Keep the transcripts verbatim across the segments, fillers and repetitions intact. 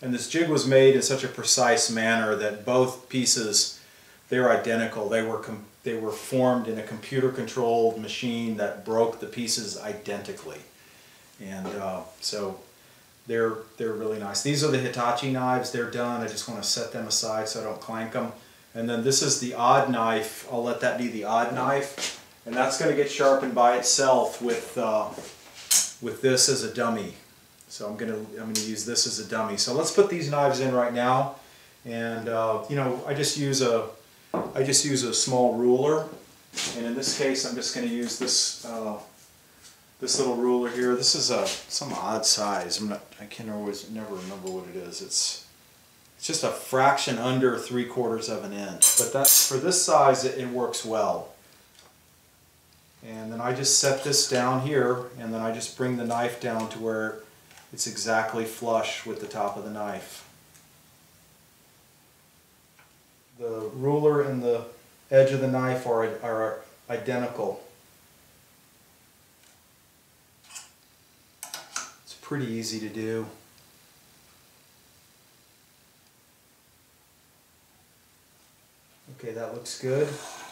And this jig was made in such a precise manner that both pieces, they're identical. They were com they were formed in a computer-controlled machine that broke the pieces identically. And uh, so they're they're really nice. These are the Hitachi knives. They're done. I just want to set them aside so I don't clank them. And then this is the odd knife. I'll let that be the odd knife, and that's going to get sharpened by itself with uh, with this as a dummy. So I'm going to I'm going to use this as a dummy. So let's put these knives in right now. And uh, you know, I just use a I just use a small ruler, and in this case I'm just going to use this uh, this little ruler here. This is a some odd size. I'm not I can always never remember what it is. It's it's just a fraction under three quarters of an inch, but that's for this size it, it works well. And then I just set this down here, and then I just bring the knife down to where it's exactly flush with the top of the knife. The ruler and the edge of the knife are, are identical. It's pretty easy to do. Okay, that looks good.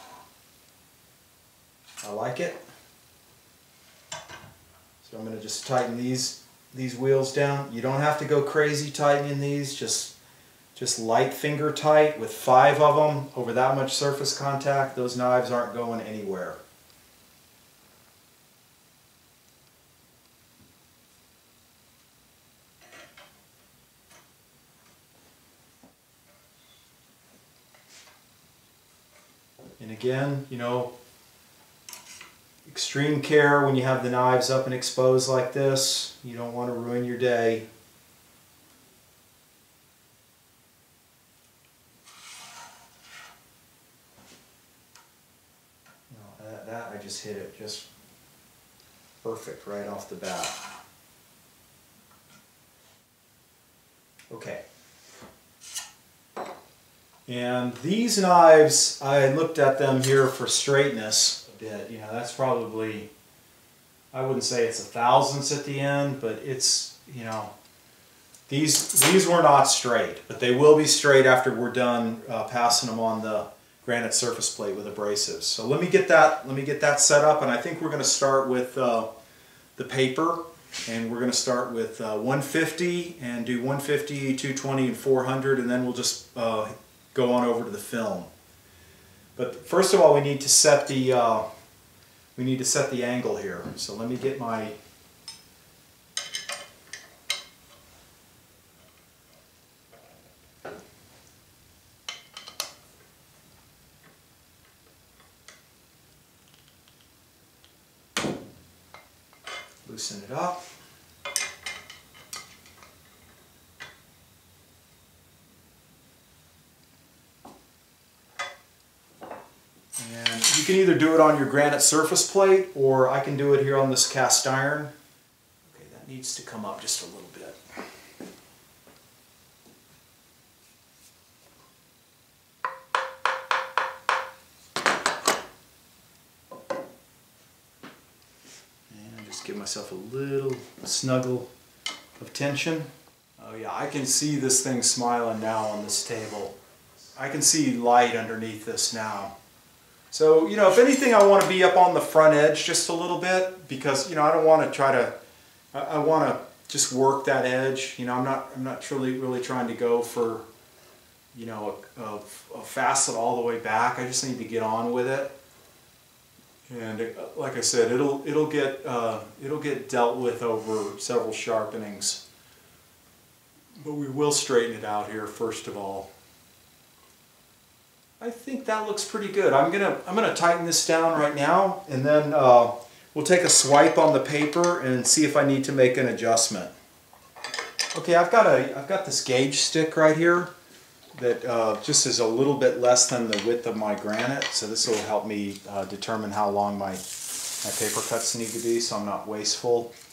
I like it. So I'm going to just tighten these these wheels down. You don't have to go crazy tightening these, just just light finger tight with five of them over that much surface contact. Those knives aren't going anywhere. And again, you know, extreme care when you have the knives up and exposed like this. You don't want to ruin your day. That, that I just hit it just perfect right off the bat. Okay. And these knives, I looked at them here for straightness a bit. You know, that's probably, I wouldn't say it's a thousandths at the end, but it's, you know, these these were not straight, but they will be straight after we're done uh, passing them on the granite surface plate with abrasives. So let me get that let me get that set up, and I think we're going to start with uh, the paper, and we're going to start with uh, one fifty and do one fifty, two twenty, and four hundred, and then we'll just uh, go on over to the film. But first of all, we need to set the uh, we need to set the angle here. So let me get my loosen it up. And you can either do it on your granite surface plate, or I can do it here on this cast iron. Okay, that needs to come up just a little bit. And just give myself a little snuggle of tension. Oh yeah, I can see this thing smiling now on this table. I can see light underneath this now. So, you know, if anything, I want to be up on the front edge just a little bit, because, you know, I don't want to try to, I, I want to just work that edge. You know, I'm not, I'm not truly really trying to go for, you know, a, a, a facet all the way back. I just need to get on with it. And it, like I said, it'll, it'll get, uh, it'll get dealt with over several sharpenings. But we will straighten it out here first of all. I think that looks pretty good. I'm gonna I'm gonna tighten this down right now, and then uh, we'll take a swipe on the paper and see if I need to make an adjustment. Okay, I've got a I've got this gauge stick right here that uh, just is a little bit less than the width of my granite, so this will help me uh, determine how long my my paper cuts need to be, so I'm not wasteful.